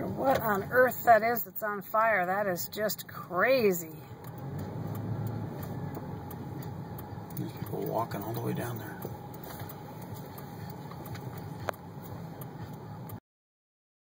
what on earth that is that's on fire. That is just crazy. There's people walking all the way down there.